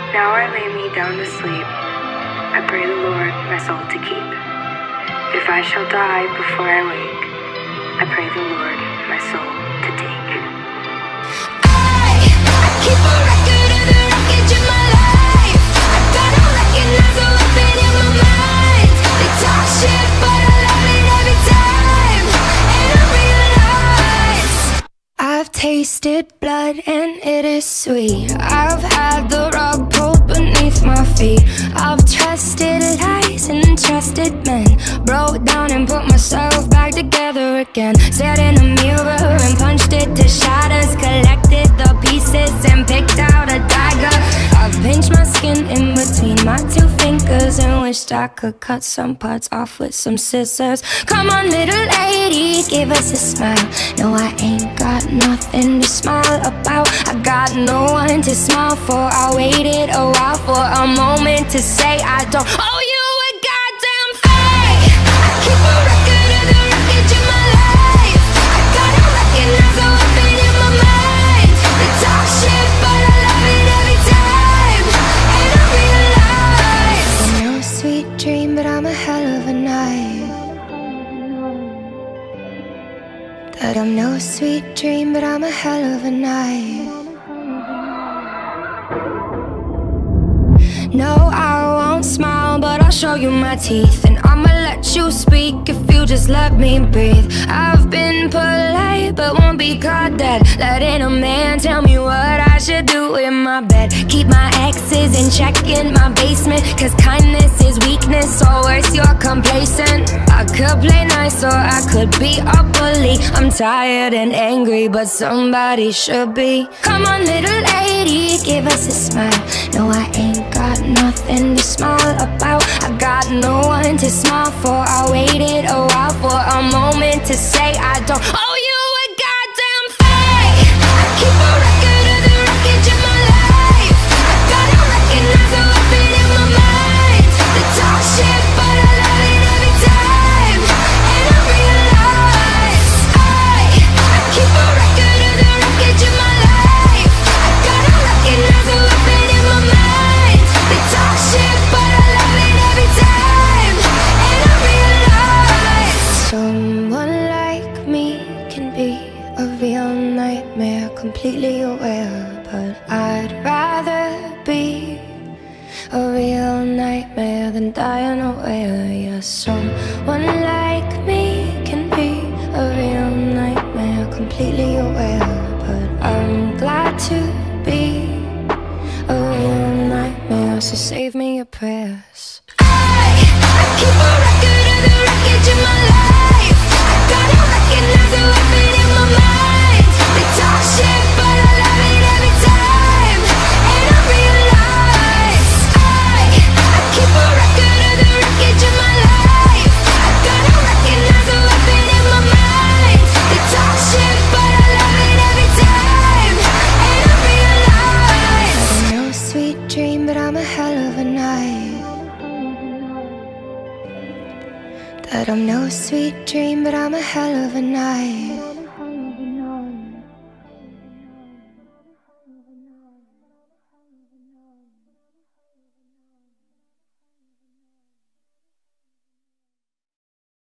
Now I lay me down to sleep. I pray the Lord my soul to keep. If I shall die before I wake, I pray the Lord my soul to take. I keep a record of the wreckage in my life. I gotta recognize the weapon in my mind. They talk shit, but I love it every time. And I realize I've tasted blood and it is sweet. I've had the rug pulled beneath my feet. I've trusted lies and trusted men. Broke down and put myself back together again. Stared in a mirror and punched it to shatters. Collected the pieces and picked out a dagger. I've pinched my skin in between my two fingers and wished I could cut some parts off with some scissors. Come on, little lady, give us a smile. No, I ain't got nothing to smile about. I got no one to smile for. I waited a while for a moment to say I don't owe you a goddamn thing. I keep a record of the wreckage in my life. I gotta recognize the weapon in my mind. They talk shit, but I love it every time. And I realize I'm no sweet dream, but I'm a hell of a night. That I'm no sweet dream, but I'm a hell of a night. No, I won't smile, but I'll show you my teeth. And I'ma let you speak if you just let me breathe. I've been polite, but won't be caught dead. Letting a man tell me what I should do in my bed. Keep my exes in check in my basement, cause kindness is weakness, or worse, you're complacent. I could play nice or I could be a bully. I'm tired and angry, but somebody should be. Come on, little lady, give us a smile. No, I ain't got nothing to smile about. I got no one to smile for. I waited a while for a moment to say I don't owe you a goddamn thing. I keep a record of the wreckage in my life. I gotta recognize the weapon in my mind. They talk shit, but I love it every time. And I realize I keep a record of the wreckage in my life. I gotta recognize the weapon in my mind. They talk shit, but I love it every time. And I realize someone like me can be a real nightmare, completely aware. But I'd rather be a real nightmare than die unaware. Yeah, someone like me can be a real nightmare, completely aware. But I'm glad to be a real nightmare, so save me your prayers. I keep a record of the wreckage in my life. I gotta recognize the weapon in my mind. They talk shit, but I love it every time. And I realize I keep a record of the wreckage in my life. I gotta recognize the weapon in my mind. They talk shit, but I love it every time. And I realize I'm no sweet dream, but I'm a hell of a night. That I'm no sweet dream, but I'm a hell of a night.